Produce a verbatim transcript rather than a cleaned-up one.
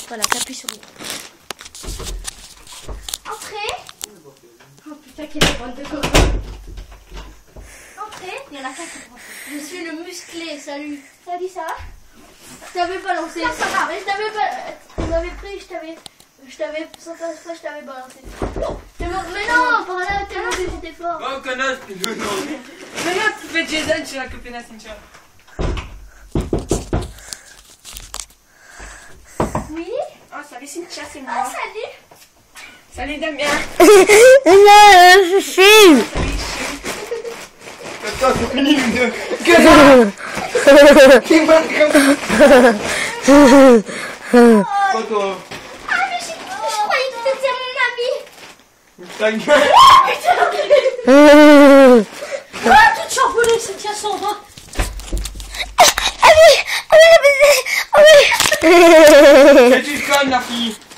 Voilà, t'appuies sur le bouton. Entrez. Oh putain, quelle bande de copains. Entrez. Il y en a quatre. Je suis le musclé, salut. Salut, ça va? Je t'avais balancé. Ça, ça va. Mais je t'avais pas. Tu m'avais pris, je t'avais. Je t'avais. Sans faire exprès, je t'avais balancé. Mais non, mais non, par là, tellement que j'étais fort. Oh, connasse, non, non. Mais là, tu fais Jason sur la copine à Cynthia. Oui. Oh, salut Cynthia, c'est Ah, moi. salut. Salut Damien. Je filme. Attends, c'est fini, une deux. Que Quoi, toi? Ah, mais je, je croyais que c'était mon ami. Ta gueule. Ah, toute chamboulée, c'est tient son bras. Ah oui, ah oui, ah oui. C'est une conne, la fille.